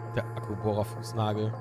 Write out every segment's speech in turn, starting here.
Der Akkubohrer-Fußnagel.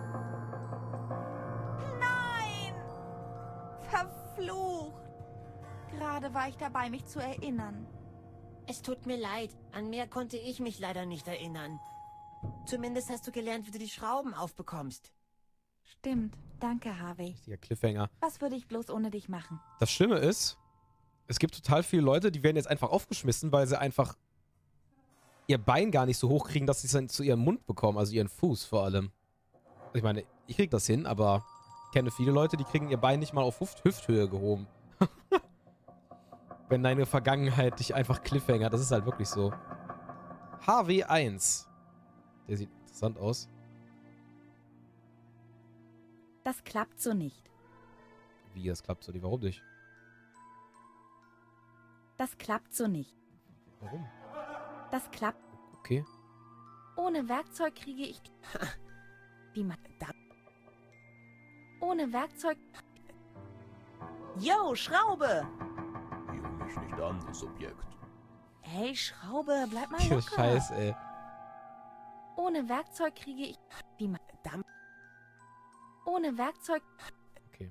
Nein! Verflucht! Gerade war ich dabei, mich zu erinnern. Es tut mir leid. An mehr konnte ich mich leider nicht erinnern. Zumindest hast du gelernt, wie du die Schrauben aufbekommst. Stimmt. Danke, Harvey. Richtiger Cliffhanger. Was würde ich bloß ohne dich machen? Das Schlimme ist, es gibt total viele Leute, die werden jetzt einfach aufgeschmissen, weil sie einfach ihr Bein gar nicht so hoch kriegen, dass sie es dann zu ihrem Mund bekommen, also ihren Fuß vor allem. Ich meine, ich krieg das hin, aber ich kenne viele Leute, die kriegen ihr Bein nicht mal auf Hüfthöhe gehoben. Wenn deine Vergangenheit dich einfach Cliffhanger, das ist halt wirklich so. HW1. Der sieht interessant aus. Das klappt so nicht. Wie, das klappt so nicht? Warum nicht? Das klappt so nicht. Warum? Das klappt. Okay. Ohne Werkzeug kriege ich... Wie man... Ohne Werkzeug... Yo, Schraube! Juck mich nicht an, das Objekt. Hey, Schraube, bleib mal Diese locker. Scheiß, ey. Ohne Werkzeug kriege ich... Wie man... Ohne Werkzeug... Okay.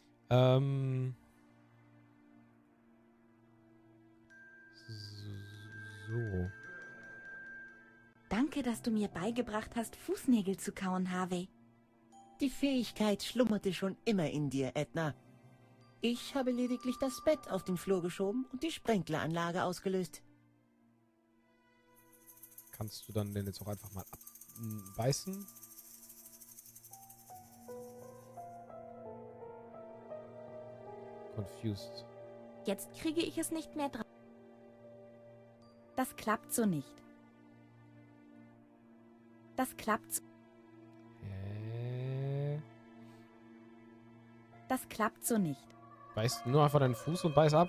So. Danke, dass du mir beigebracht hast, Fußnägel zu kauen, Harvey. Die Fähigkeit schlummerte schon immer in dir, Edna. Ich habe lediglich das Bett auf den Flur geschoben und die Sprenkleranlage ausgelöst. Kannst du dann den jetzt auch einfach mal abbeißen? Confused. Jetzt kriege ich es nicht mehr dran. Das klappt so nicht. Das klappt so. Das klappt so nicht. Beißt nur einfach deinen Fuß und beiß ab?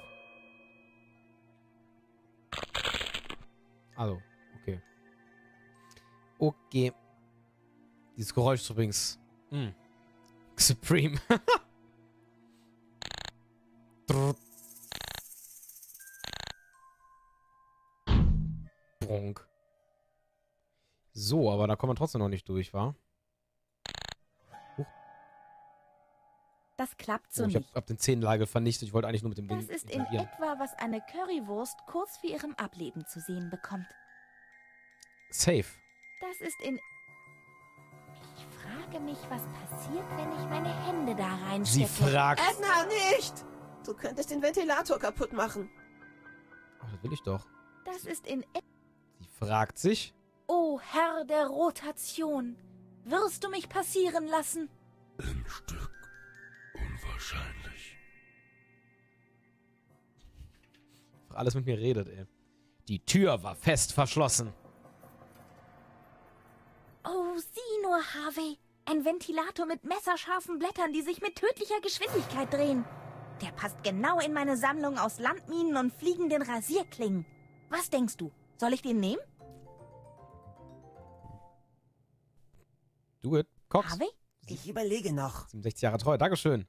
Also, okay. Okay. Dieses Geräusch ist übrigens... Supreme. Bronk. So, aber da kommt man trotzdem noch nicht durch, wa? Das klappt so Oh, ich nicht. hab den Zehennagel vernichtet. Ich wollte eigentlich nur mit dem Ding Das ist in interagieren. etwa, was eine Currywurst kurz vor ihrem Ableben zu sehen bekommt. Safe. Das ist in... Ich frage mich, was passiert, wenn ich meine Hände da Sie reinstecke. fragt... Edna, nicht! Du könntest den Ventilator kaputt machen. Oh, das will ich doch. Das ist in... Sie fragt sich... Oh, Herr der Rotation, wirst du mich passieren lassen? Ein Stück unwahrscheinlich. Einfach alles mit mir redet, ey. Die Tür war fest verschlossen. Oh, sieh nur, Harvey. Ein Ventilator mit messerscharfen Blättern, die sich mit tödlicher Geschwindigkeit drehen. Der passt genau in meine Sammlung aus Landminen und fliegenden Rasierklingen. Was denkst du? Soll ich den nehmen? Do it. Cox. Harvey? Ich überlege noch. 67 Jahre treu. Dankeschön.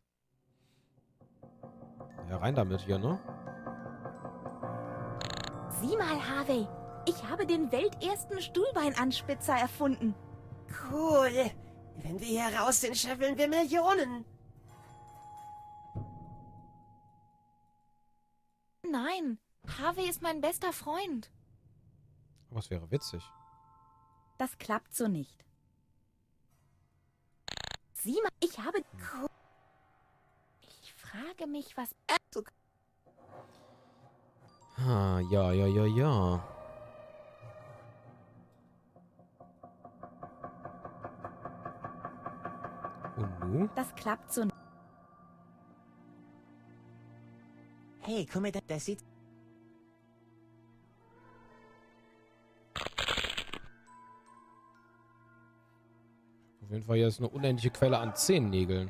Ja, rein damit hier, ne? Sieh mal, Harvey. Ich habe den weltersten Stuhlbeinanspitzer erfunden. Cool. Wenn wir hier raus sind, scheffeln wir Millionen. Nein, Harvey ist mein bester Freund. Aber es wäre witzig. Das klappt so nicht. Sieh mal, ich habe... Ich frage mich, was... Ah, ja, ja, ja, ja. Und nu? Das klappt so nicht. Hey, guck mal, das sieht... Auf jeden Fall hier ist eine unendliche Quelle an Zehennägeln.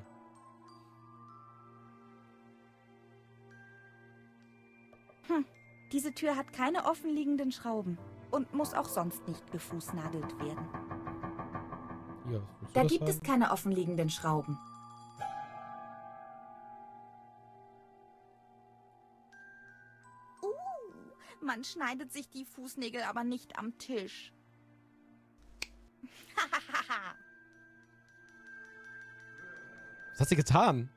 Diese Tür hat keine offenliegenden Schrauben und muss auch sonst nicht gefußnagelt werden. Hier, was willst du Da das gibt es haben? keine offenliegenden Schrauben. Man schneidet sich die Fußnägel aber nicht am Tisch. Was hat sie getan?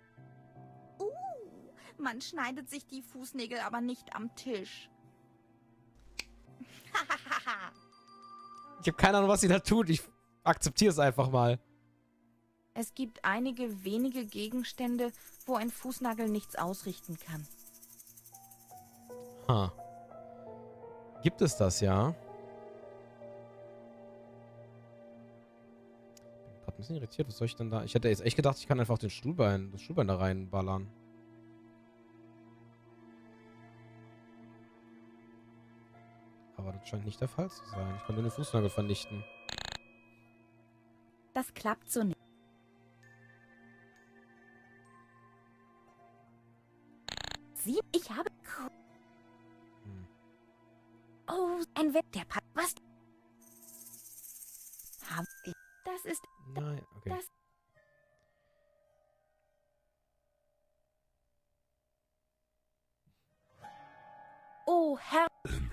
Man schneidet sich die Fußnägel aber nicht am Tisch. Ich habe keine Ahnung, was sie da tut. Ich akzeptiere es einfach mal. Es gibt einige wenige Gegenstände, wo ein Fußnagel nichts ausrichten kann. Ha. Gibt es das, ja? Ich bin gerade ein bisschen irritiert. Was soll ich denn da? Ich hätte jetzt echt gedacht, ich kann einfach das Stuhlbein da reinballern. Aber das scheint nicht der Fall zu sein. Ich kann nur den Fußnagel vernichten. Das klappt so nicht. Ich habe... Oh, ein Wett, der passt. Was? Das ist... Nein, okay. Das... Oh, Herr...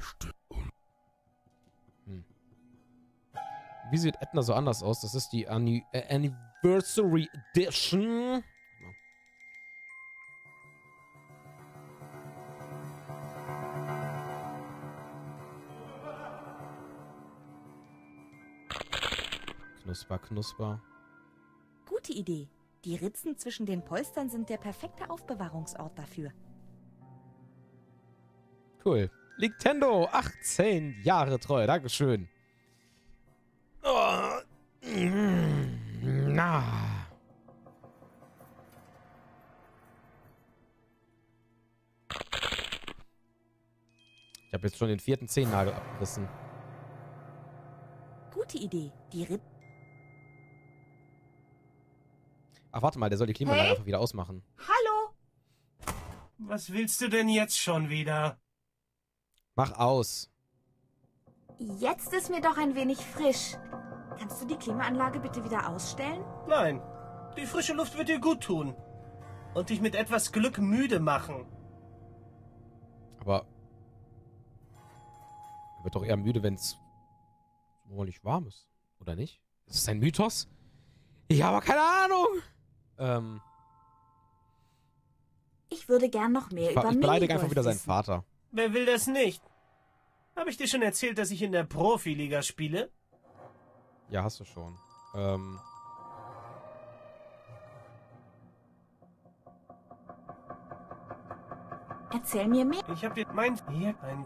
Wie sieht Edna so anders aus? Das ist die Anniversary Edition. Knusper, knusper. Gute Idee. Die Ritzen zwischen den Polstern sind der perfekte Aufbewahrungsort dafür. Cool. Nintendo, 18 Jahre treu. Dankeschön. Oh. Na. Ich habe jetzt schon den 4. Zehennagel abgerissen. Gute Idee. Die Ritzen... Ach, warte mal, der soll die Klimaanlage einfach wieder ausmachen. Hallo? Was willst du denn jetzt schon wieder? Mach aus. Jetzt ist mir doch ein wenig frisch. Kannst du die Klimaanlage bitte wieder ausstellen? Nein, die frische Luft wird dir gut tun. Und dich mit etwas Glück müde machen. Aber er wird doch eher müde, wenn es nicht warm ist. Oder nicht? Ist es ein Mythos? Ich habe keine Ahnung. Ich würde gern noch mehr über Ich beleidige Minigolf einfach wieder seinen wissen. Vater. Wer will das nicht? Habe ich dir schon erzählt, dass ich in der Profiliga spiele? Ja, hast du schon. Erzähl mir mehr. Ich habe dir ein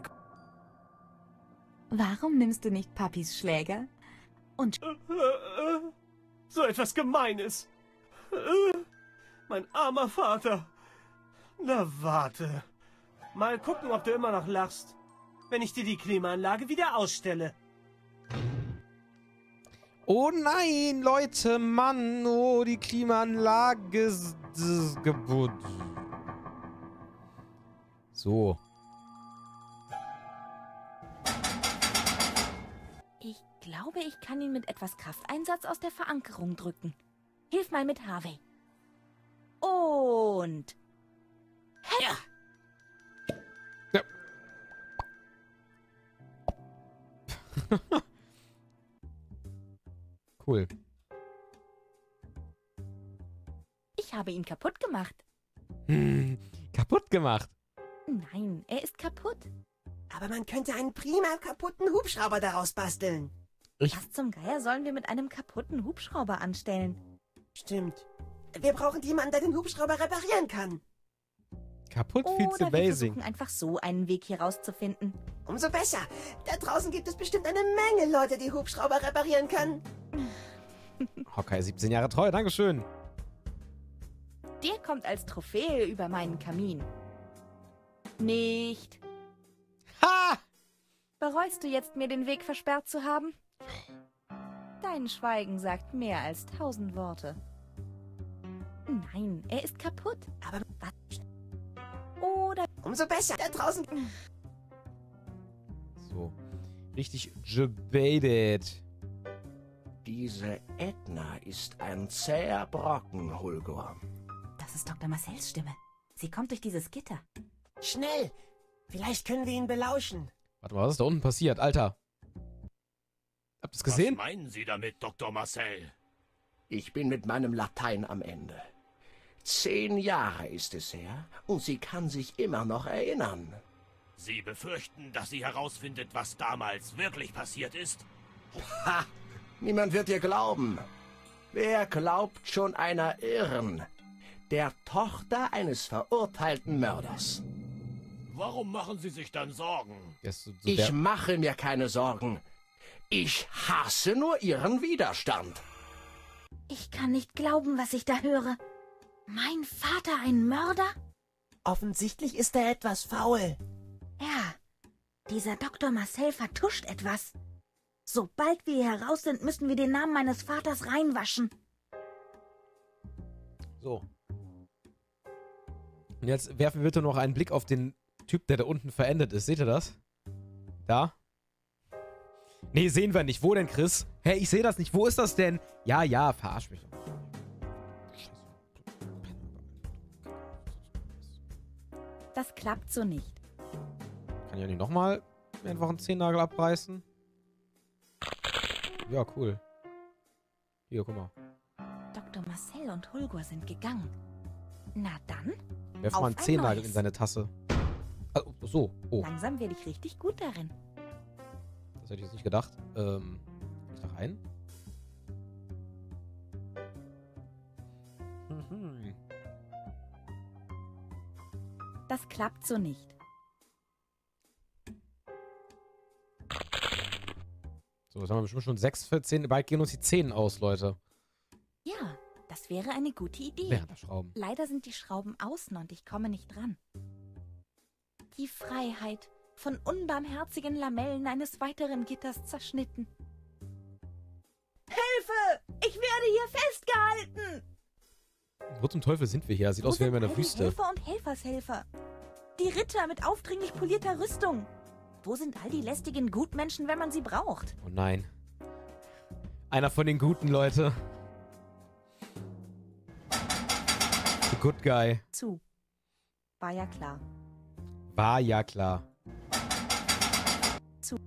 Warum nimmst du nicht Papis Schläger? Und so etwas Gemeines. Mein armer Vater. Na warte. Mal gucken, ob du immer noch lachst, wenn ich dir die Klimaanlage wieder ausstelle. Oh nein, Leute, Mann. Oh, die Klimaanlage ist kaputt. So. ich glaube, ich kann ihn mit etwas Krafteinsatz aus der Verankerung drücken. Hilf mal mit, Harvey. Und... Ja. Ja. Cool. Ich habe ihn kaputt gemacht. Kaputt gemacht. Nein, er ist kaputt. Aber man könnte einen prima kaputten Hubschrauber daraus basteln. Was zum Geier sollen wir mit einem kaputten Hubschrauber anstellen? Stimmt. Wir brauchen jemanden, der den Hubschrauber reparieren kann. Kaputt viel zu Oder wir basing. versuchen einfach so einen Weg hier rauszufinden. Umso besser. Da draußen gibt es bestimmt eine Menge Leute, die Hubschrauber reparieren können. Okay, 17 Jahre treu. Dankeschön. Der kommt als Trophäe über meinen Kamin. Nicht. Ha! Bereust du jetzt, mir den Weg versperrt zu haben? Dein Schweigen sagt mehr als 1000 Worte. Nein, er ist kaputt. Aber was? Oder... umso besser. Da draußen... So. Richtig gebaitet. Diese Edna ist ein zäher Brocken, Hulgur. Das ist Dr. Marcells Stimme. Sie kommt durch dieses Gitter. Schnell. Vielleicht können wir ihn belauschen. Warte mal, was ist da unten passiert? Alter. Habt ihr es gesehen? Was meinen Sie damit, Dr. Marcel? Ich bin mit meinem Latein am Ende. 10 Jahre ist es her und sie kann sich immer noch erinnern. Sie befürchten, dass sie herausfindet, was damals wirklich passiert ist? Ha! Niemand wird dir glauben. Wer glaubt schon einer Irren? Der Tochter eines verurteilten Mörders. Warum machen Sie sich dann Sorgen? Ich mache mir keine Sorgen. Ich hasse nur ihren Widerstand. Ich kann nicht glauben, was ich da höre. Mein Vater ein Mörder? Offensichtlich ist er etwas faul. Ja, dieser Dr. Marcel vertuscht etwas. Sobald wir hier heraus sind, müssen wir den Namen meines Vaters reinwaschen. So. Und jetzt werfen wir bitte noch einen Blick auf den Typ, der da unten verendet ist. Seht ihr das? Da? Nee, sehen wir nicht. Wo denn, Chris? Hä, ich sehe das nicht. Wo ist das denn? Ja, ja, verarsch mich. Das klappt so nicht. Kann ich ja nicht nochmal einfach einen Zehennagel abreißen? Ja, cool. Hier, guck mal. Dr. Marcel und Hulgur sind gegangen. Na dann, Werf auf mal einen ein Zehennagel neues. in seine Tasse. Also, so. Oh, Langsam werde ich richtig gut darin. das hätte ich jetzt nicht gedacht. Kann ich da rein? Mhm. Das klappt so nicht. So, jetzt haben wir bestimmt schon 6 für 10. Bald gehen uns die Zähne aus, Leute. Ja, das wäre eine gute Idee. Während der Schrauben. Leider sind die Schrauben außen und ich komme nicht dran. Die Freiheit, von unbarmherzigen Lamellen eines weiteren Gitters zerschnitten. Hilfe! Ich werde hier festgehalten! Wo zum Teufel sind wir hier? Sieht Wo aus wie sind in einer all die Wüste. Helfer und Helfershelfer? Die Ritter mit aufdringlich polierter Rüstung. Wo sind all die lästigen Gutmenschen, wenn man sie braucht? Oh nein. Einer von den Guten, Leute. The good guy. Zu. War ja klar. War ja klar. Zu.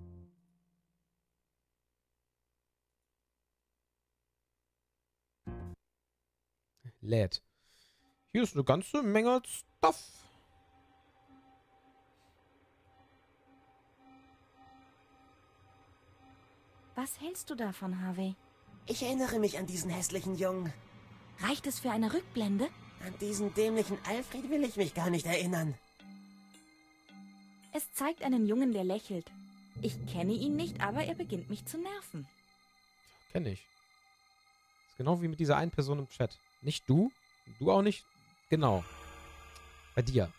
Lädt. Hier ist eine ganze Menge Stuff. Was hältst du davon, Harvey? Ich erinnere mich an diesen hässlichen Jungen. Reicht es für eine Rückblende? An diesen dämlichen Alfred will ich mich gar nicht erinnern. Es zeigt einen Jungen, der lächelt. Ich kenne ihn nicht, aber er beginnt mich zu nerven. Kenn ich. Ist genau wie mit dieser einen Person im Chat. Nicht du. Du auch nicht. Genau. Bei dir.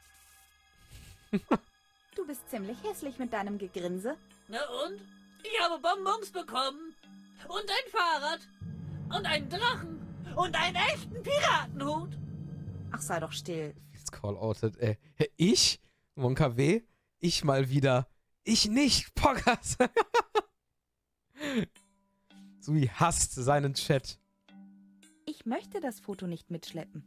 Du bist ziemlich hässlich mit deinem Gegrinse. Na und? Ich habe Bonbons bekommen. Und ein Fahrrad. Und einen Drachen. Und einen echten Piratenhut. Ach, sei doch still. Jetzt call-outed, ey. Ich? Monka W? Ich mal wieder. Ich nicht, Poggers. Sui hasst seinen Chat. Ich möchte das Foto nicht mitschleppen.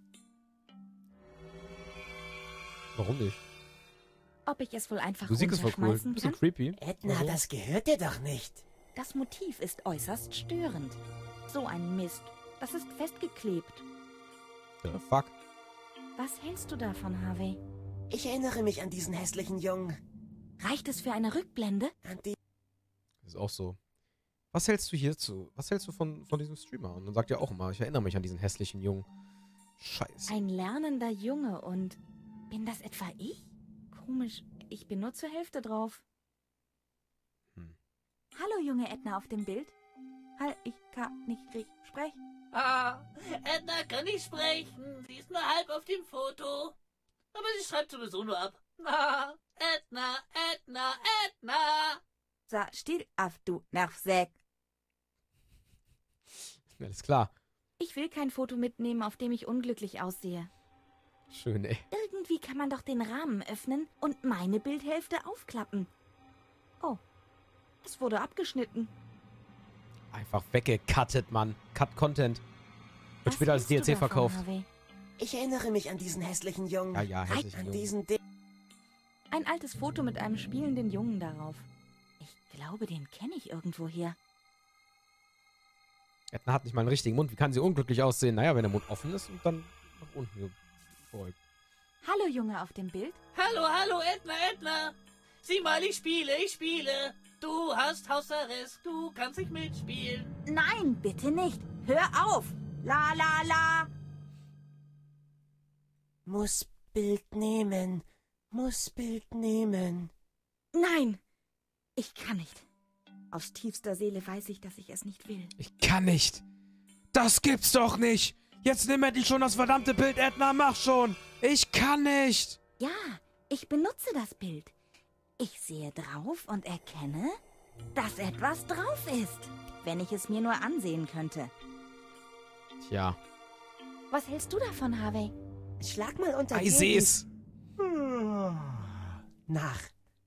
Warum nicht? Ob ich es wohl einfach Musik ist voll cool. runterschmeißen Bisschen kann? creepy. Edna, Also, das gehört dir doch nicht. Das Motiv ist äußerst störend. So ein Mist. Das ist festgeklebt. the fuck? Was hältst du davon, Harvey? Ich erinnere mich an diesen hässlichen Jungen. Reicht es für eine Rückblende? An die... Das ist auch so. Was hältst du hierzu? Was hältst du von diesem Streamer? Und dann sagt er auch immer, ich erinnere mich an diesen hässlichen Jungen. Scheiße. Ein lernender Junge und... Bin das etwa ich? Komisch, ich bin nur zur Hälfte drauf. Hallo, junge Edna auf dem Bild. Halt, ich kann nicht sprechen. Ah, Edna kann nicht sprechen. Sie ist nur halb auf dem Foto. Aber sie schreibt sowieso nur ab. Ah, Edna, Edna, Edna. Sei still auf, du Nervsäck. Alles klar. Ich will kein Foto mitnehmen, auf dem ich unglücklich aussehe. Schön, ey. Irgendwie kann man doch den Rahmen öffnen und meine Bildhälfte aufklappen. Oh, es wurde abgeschnitten. Einfach weggecuttet, Mann. Cut Content. Wird Was später als hältst du DLC davon, verkauft. Harvey? Ich erinnere mich an diesen hässlichen Jungen. Ja, ja, hässlich. An Junge. diesen... Ein altes Foto mit einem spielenden Jungen darauf. Ich glaube, den kenne ich irgendwoher. Edna hat nicht mal einen richtigen Mund. Wie kann sie unglücklich aussehen? Naja, wenn der Mund offen ist und dann nach unten gebeugt. Hallo, Junge auf dem Bild. Hallo, Edna. Sieh mal, ich spiele. Du hast Hausarrest, du kannst nicht mitspielen. Nein, bitte nicht. Hör auf. La, la, la. Muss Bild nehmen. Nein, ich kann nicht. Aus tiefster Seele weiß ich, dass ich es nicht will. Ich kann nicht. Das gibt's doch nicht. Jetzt nimm endlich schon das verdammte Bild, Edna. Mach schon. Ich kann nicht. Ja, ich benutze das Bild. Ich sehe drauf und erkenne, dass etwas drauf ist, wenn ich es mir nur ansehen könnte. Tja. Was hältst du davon, Harvey? Schlag mal unter Ich seh's. nach.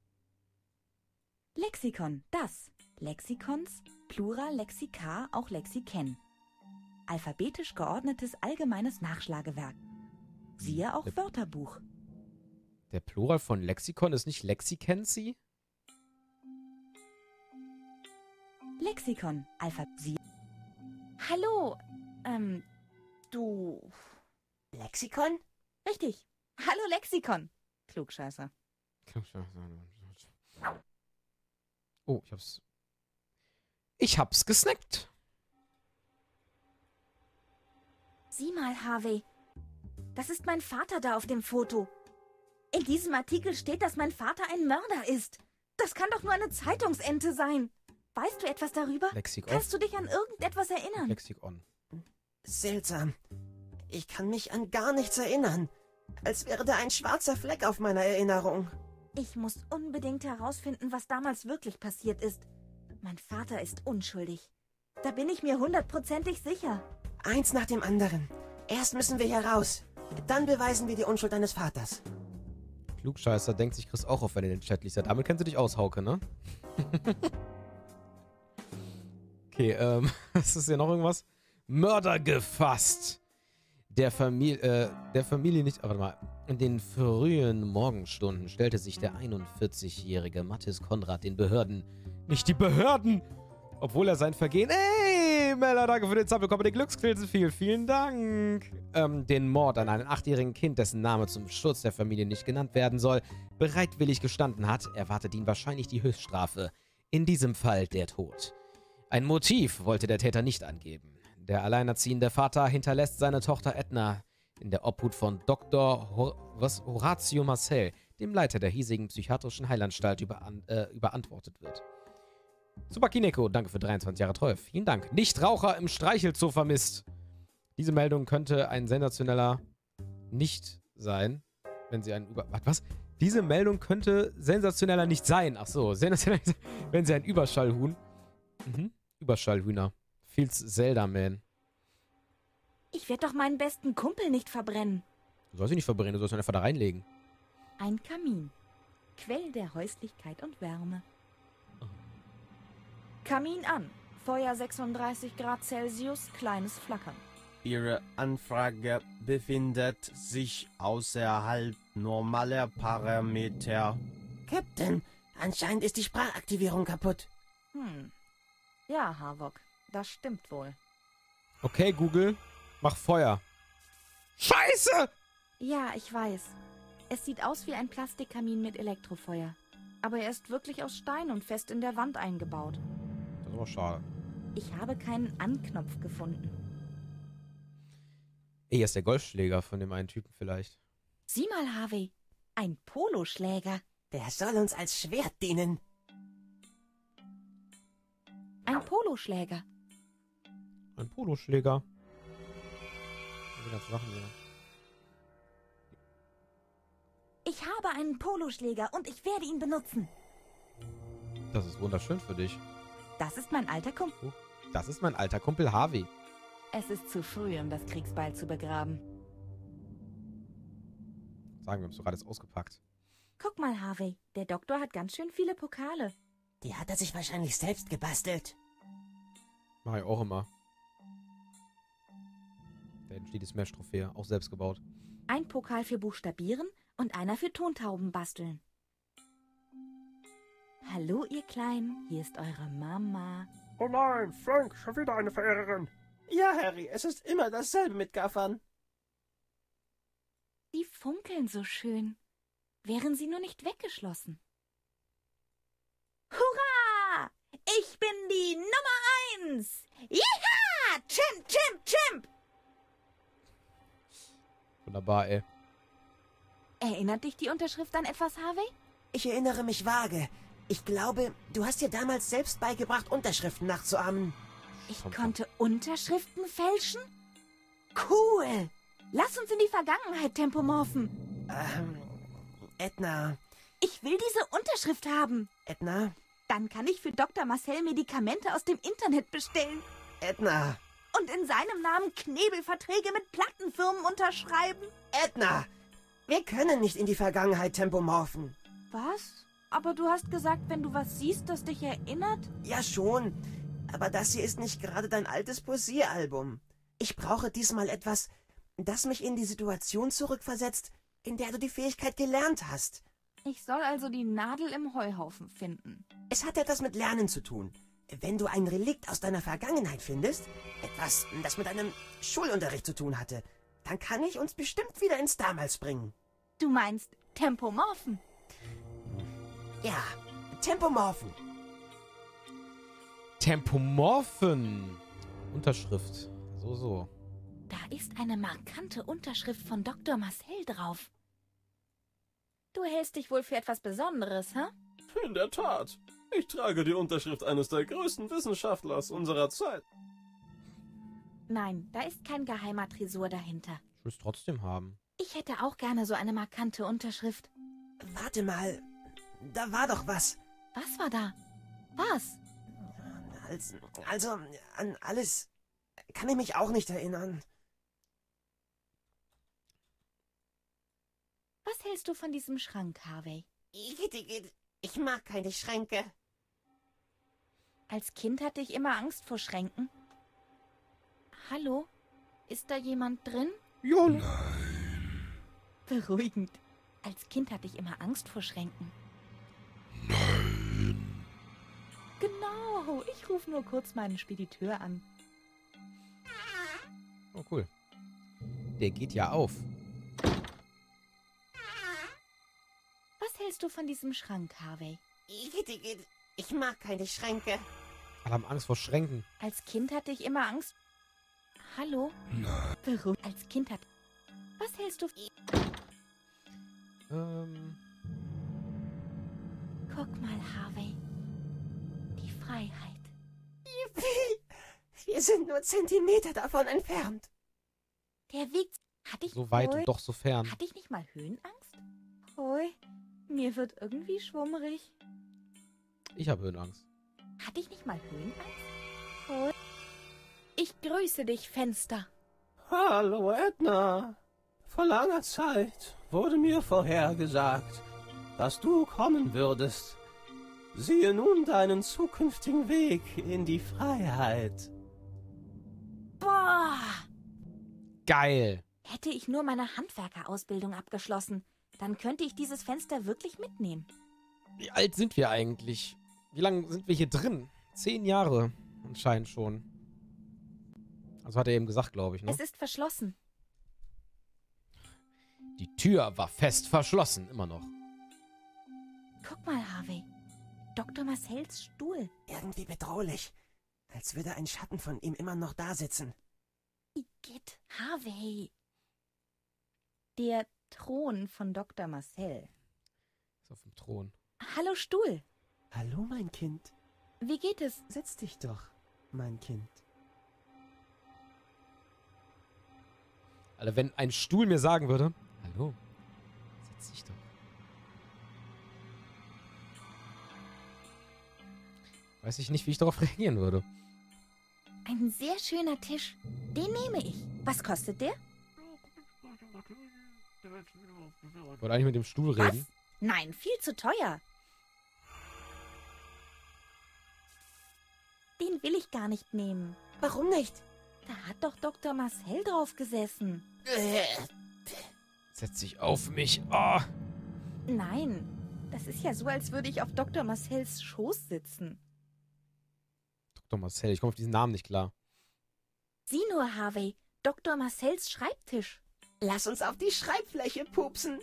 Lexikon, das. Lexikons, Plural, Lexika, auch Lexiken. Alphabetisch geordnetes allgemeines Nachschlagewerk. Siehe auch Wörterbuch. Der Plural von Lexikon ist nicht Lexikensi? Lexikon, Alphabet. Hallo, du... Lexikon? Richtig. Hallo, Lexikon. Klugscheißer. Oh, ich hab's gesnackt. Sieh mal, Harvey. Das ist mein Vater da auf dem Foto. In diesem Artikel steht, dass mein Vater ein Mörder ist. Das kann doch nur eine Zeitungsente sein. Weißt du etwas darüber? Lexikon. Kannst du dich an irgendetwas erinnern? Lexikon. Seltsam. Ich kann mich an gar nichts erinnern. Als wäre da ein schwarzer Fleck auf meiner Erinnerung. Ich muss unbedingt herausfinden, was damals wirklich passiert ist. Mein Vater ist unschuldig. Da bin ich mir 100%ig sicher. Eins nach dem anderen. Erst müssen wir hier raus. Dann beweisen wir die Unschuld deines Vaters. Klugscheißer denkt sich Chris auch auf, wenn er den Chat liest. Ja, damit kennst du dich aus, Hauke, ne? Okay, was ist hier noch irgendwas? Mörder gefasst. Der Familie nicht... Warte mal. In den frühen Morgenstunden stellte sich der 41-jährige Mathis Konrad den Behörden... Nicht die Behörden! Obwohl er sein Vergehen... Ey, Mella, danke für den Zappelkopf und den Glücksquilzen. Vielen Dank. Den Mord an einem 8-jährigen Kind, dessen Name zum Schutz der Familie nicht genannt werden soll, bereitwillig gestanden hat, erwartet ihn wahrscheinlich die Höchststrafe. In diesem Fall der Tod. Ein Motiv wollte der Täter nicht angeben. Der alleinerziehende Vater hinterlässt seine Tochter Edna in der Obhut von Dr. Horatio Marcel, dem Leiter der hiesigen psychiatrischen Heilanstalt, überantwortet wird. Subakineko, danke für 23 Jahre Treue. Vielen Dank. Nichtraucher im Streichelzoo vermisst. Diese Meldung könnte ein sensationeller nicht sein, wenn sie einen Was? Diese Meldung könnte sensationeller nicht sein. Ach so, sensationeller, wenn sie ein Überschallhuhn. Überschallhühner. Feels Zelda-Man. Ich werde doch meinen besten Kumpel nicht verbrennen. Du sollst ihn nicht verbrennen, du sollst ihn einfach da reinlegen. Ein Kamin. Quell der Häuslichkeit und Wärme. Kamin an. Feuer 36 Grad Celsius, kleines Flackern. Ihre Anfrage befindet sich außerhalb normaler Parameter. Captain, anscheinend ist die Sprachaktivierung kaputt. Ja, Havok, das stimmt wohl. Okay, Google, mach Feuer. Scheiße! Ja, ich weiß. Es sieht aus wie ein Plastikkamin mit Elektrofeuer. Aber er ist wirklich aus Stein und fest in der Wand eingebaut. Das ist aber schade. Ich habe keinen Anknopf gefunden. Ey, hier ist der Golfschläger von dem einen Typen vielleicht. Sieh mal, Harvey. Ein Poloschläger. Der soll uns als Schwert dienen. Ein Poloschläger. Ein Poloschläger. Die ganzen Sachen hier. Ich habe einen Poloschläger und ich werde ihn benutzen. Das ist wunderschön für dich. Das ist mein alter Kumpel. Das ist mein alter Kumpel Harvey. Es ist zu früh, um das Kriegsbeil zu begraben. Sagen wir, haben es doch alles ausgepackt. Guck mal, Harvey. Der Doktor hat ganz schön viele Pokale. Die hat er sich wahrscheinlich selbst gebastelt. Mach ich auch immer. Der entsteht die Smash-Trophäe, auch selbst gebaut. Ein Pokal für Buchstabieren und einer für Tontauben basteln. Hallo, ihr Kleinen. Hier ist eure Mama. Oh nein, Frank, schon wieder eine Verehrerin. Ja, Harry, es ist immer dasselbe mit Gaffern. Die funkeln so schön. Wären sie nur nicht weggeschlossen. Hurra! Ich bin die Nummer 1! Jiha! Chimp, Chimp, Chimp! Wunderbar, ey. Erinnert dich die Unterschrift an etwas, Harvey? Ich erinnere mich vage. Ich glaube, du hast dir damals selbst beigebracht, Unterschriften nachzuahmen. Ich konnte Unterschriften fälschen? Cool! Lass uns in die Vergangenheit tempomorphen. Edna. Ich will diese Unterschrift haben. Edna? Dann kann ich für Dr. Marcel Medikamente aus dem Internet bestellen. Edna. Und in seinem Namen Knebelverträge mit Plattenfirmen unterschreiben. Edna! Wir können nicht in die Vergangenheit tempomorphen. Was? Aber du hast gesagt, wenn du was siehst, das dich erinnert? Ja schon, aber das hier ist nicht gerade dein altes Posieralbum. Ich brauche diesmal etwas, das mich in die Situation zurückversetzt, in der du die Fähigkeit gelernt hast. Ich soll also die Nadel im Heuhaufen finden. Es hat etwas mit Lernen zu tun. Wenn du ein Relikt aus deiner Vergangenheit findest, etwas, das mit deinem Schulunterricht zu tun hatte, dann kann ich uns bestimmt wieder ins Damals bringen. Du meinst Tempomorphen? Ja, Tempomorphen. Tempomorphen. Unterschrift. So. Da ist eine markante Unterschrift von Dr. Marcel drauf. Du hältst dich wohl für etwas Besonderes, hä? In der Tat. Ich trage die Unterschrift eines der größten Wissenschaftlers unserer Zeit. Nein, da ist kein geheimer Tresor dahinter. Ich will es trotzdem haben. Ich hätte auch gerne so eine markante Unterschrift. Warte mal, da war doch was. Was war da? Was? Also, an alles kann ich mich auch nicht erinnern. Was hältst du von diesem Schrank, Harvey? Ich mag keine Schränke. Als Kind hatte ich immer Angst vor Schränken. Hallo? Ist da jemand drin? Ja. Nein. Beruhigend. Als Kind hatte ich immer Angst vor Schränken. Nein. Genau, ich rufe nur kurz meinen Spediteur an. Oh, cool. Der geht ja auf. Was hältst du von diesem Schrank, Harvey? Ich mag keine Schränke. Alle haben Angst vor Schränken. Als Kind hatte ich immer Angst... Hallo? Nein. Beruhigt. Als Kind hat... Was hältst du... Guck mal, Harvey. Die Freiheit. Wir sind nur Zentimeter davon entfernt. Der Weg... Hatte ich... So weit Hui. und doch so fern. Hatte ich nicht mal Höhenangst? Hui, mir wird irgendwie schwummrig. Ich habe Höhenangst. Hatte ich nicht mal Höhenangst? Hui. Ich grüße dich, Fenster. Hallo, Edna. Vor langer Zeit wurde mir vorhergesagt, dass du kommen würdest. Siehe nun deinen zukünftigen Weg in die Freiheit. Boah! Geil. Hätte ich nur meine Handwerkerausbildung abgeschlossen, dann könnte ich dieses Fenster wirklich mitnehmen. Wie alt sind wir eigentlich? Wie lange sind wir hier drin? 10 Jahre anscheinend schon. Also hat er eben gesagt, glaube ich, ne? Es ist verschlossen. Die Tür war fest verschlossen, immer noch. Guck mal, Harvey. Dr. Marcels Stuhl. Irgendwie bedrohlich. Als würde ein Schatten von ihm immer noch da sitzen. Igitt, Harvey. Der Thron von Dr. Marcel. Ist auf dem Thron. Hallo, Stuhl. Hallo, mein Kind. Wie geht es? Setz dich doch, mein Kind. Alter, wenn ein Stuhl mir sagen würde, hallo, setz dich doch. Weiß ich nicht, wie ich darauf reagieren würde. Ein sehr schöner Tisch. Den nehme ich. Was kostet der? Ich wollte eigentlich mit dem Stuhl reden. Was? Nein, viel zu teuer. Den will ich gar nicht nehmen. Warum nicht? Da hat doch Dr. Marcel drauf gesessen. Setz dich auf mich. Oh. Nein, das ist ja so, als würde ich auf Dr. Marcels Schoß sitzen. Dr. Marcel, ich komme auf diesen Namen nicht klar. Sieh nur, Harvey, Dr. Marcels Schreibtisch. Lass uns auf die Schreibfläche pupsen.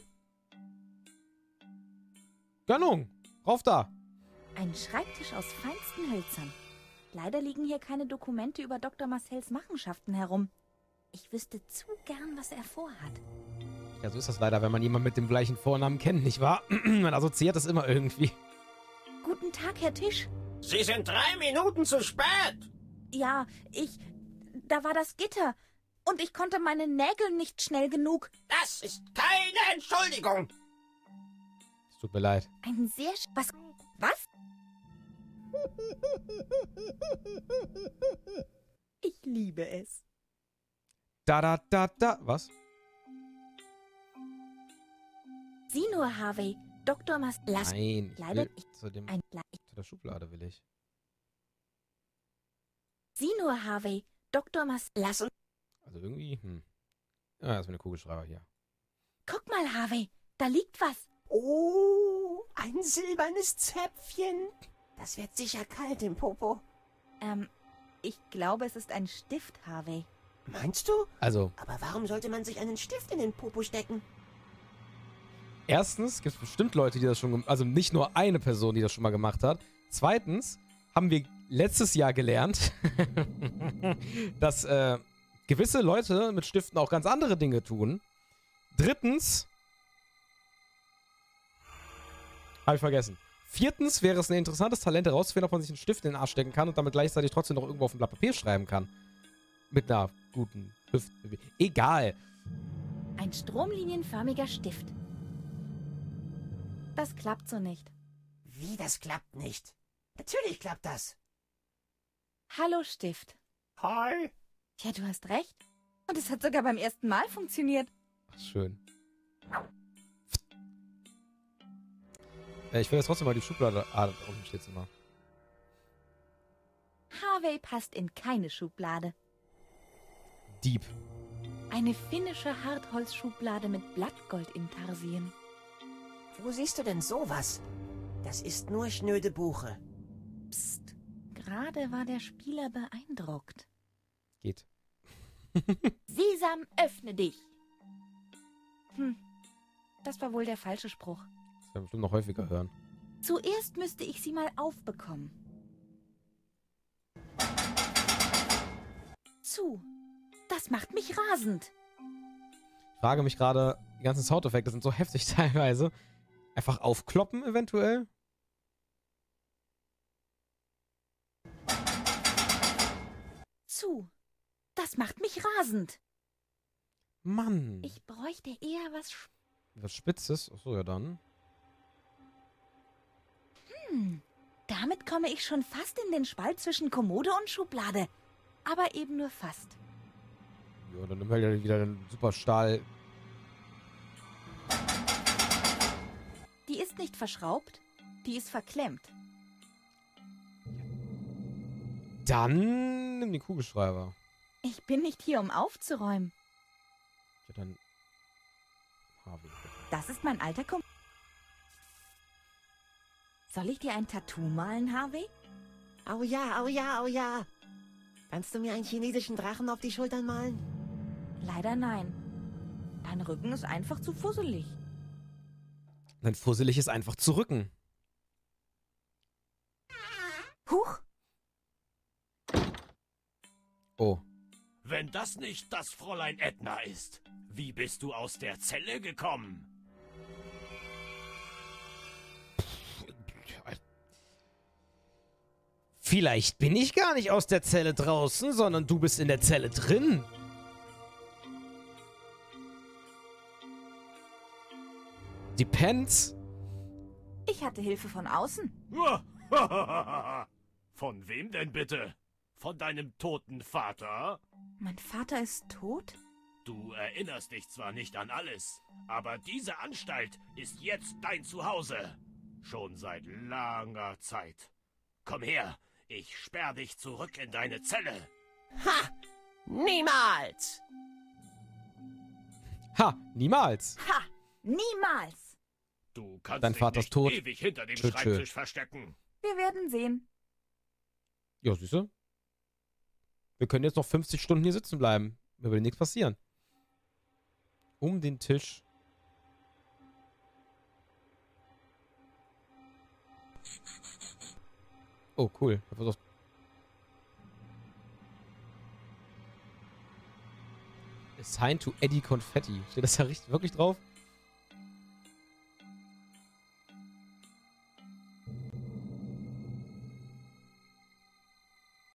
Gönnung! Rauf da! Ein Schreibtisch aus feinsten Hölzern. Leider liegen hier keine Dokumente über Dr. Marcells Machenschaften herum. Ich wüsste zu gern, was er vorhat. Ja, so ist das leider, wenn man jemanden mit dem gleichen Vornamen kennt, nicht wahr? Man assoziiert das immer irgendwie. Guten Tag, Herr Tisch. Sie sind 3 Minuten zu spät. Ja, da war das Gitter. Und ich konnte meine Nägel nicht schnell genug. Das ist keine Entschuldigung. Es tut mir leid. Ein sehr... Was? Ich liebe es. Da. Was? Sieh nur, Harvey. Dr. Lass... Nein, ich Leider will zu der Schublade will ich. Sieh nur, Harvey. Dr. Lass uns... Also irgendwie, Ja, das ist eine Kugelschreiber hier. Guck mal, Harvey. Da liegt was. Oh, ein silbernes Zäpfchen. Das wird sicher kalt im Popo. Ich glaube, es ist ein Stift, Harvey. Meinst du? Also, Aber warum sollte man sich einen Stift in den Popo stecken? erstens gibt es bestimmt Leute, die das schon, also nicht nur eine Person, die das schon mal gemacht hat. Zweitens haben wir letztes Jahr gelernt, dass gewisse Leute mit Stiften auch ganz andere Dinge tun. Drittens, habe ich vergessen. Viertens wäre es ein interessantes Talent herauszufinden, ob man sich einen Stift in den Arsch stecken kann und damit gleichzeitig trotzdem noch irgendwo auf ein Blatt Papier schreiben kann. Mit einer guten Stiftbewegung. Egal. Ein stromlinienförmiger Stift. Das klappt so nicht. Wie, das klappt nicht? Natürlich klappt das. Hallo, Stift. Hi. Ja, du hast recht. Und es hat sogar beim ersten Mal funktioniert. Ach, schön. Ich will jetzt trotzdem mal die Schublade... Ah, da unten steht's immer. Harvey passt in keine Schublade. Dieb. Eine finnische Hartholzschublade mit Blattgoldintarsien. Wo siehst du denn sowas? Das ist nur schnöde Buche. Psst. Gerade war der Spieler beeindruckt. Geht. Sesam, öffne dich. Das war wohl der falsche Spruch. Das werden wir bestimmt noch häufiger hören. Zuerst müsste ich sie mal aufbekommen. Zu. Das macht mich rasend. Ich frage mich gerade, die ganzen Soundeffekte sind so heftig teilweise. Einfach aufkloppen eventuell? Zu. Das macht mich rasend. Mann. Ich bräuchte eher was... Was Spitzes? Achso, ja dann. Damit komme ich schon fast in den Spalt zwischen Kommode und Schublade. Aber eben nur fast. Ja, dann nimm halt wieder den Superstahl. Die ist nicht verschraubt, die ist verklemmt. Dann nimm den Kugelschreiber. Ich bin nicht hier, um aufzuräumen. Ja, dann... Harvey. Das ist mein alter Kumpel. Soll ich dir ein Tattoo malen, Harvey? Oh ja, oh ja, oh ja. Kannst du mir einen chinesischen Drachen auf die Schultern malen? Leider nein. Dein Rücken ist einfach zu fusselig. Dann fusselig ist einfach zu rücken. Huch! Oh. Wenn das nicht das Fräulein Edna ist, wie bist du aus der Zelle gekommen? Vielleicht bin ich gar nicht aus der Zelle draußen, sondern du bist in der Zelle drin. Depends. Ich hatte Hilfe von außen. Von wem denn bitte? Von deinem toten Vater? Mein Vater ist tot? Du erinnerst dich zwar nicht an alles, aber diese Anstalt ist jetzt dein Zuhause. Schon seit langer Zeit. Komm her, ich sperr dich zurück in deine Zelle. Ha! Niemals! Ha, niemals. Ha! Niemals! Du kannst Dein dich Vater ist nicht tot. ewig hinter dem Tschö, Schreibtisch verstecken. Wir werden sehen. Ja, siehste. Wir können jetzt noch 50 Stunden hier sitzen bleiben. Mir will nichts passieren. Um den Tisch. Oh, cool. Assigned to Eddie Confetti. Steht das da wirklich drauf?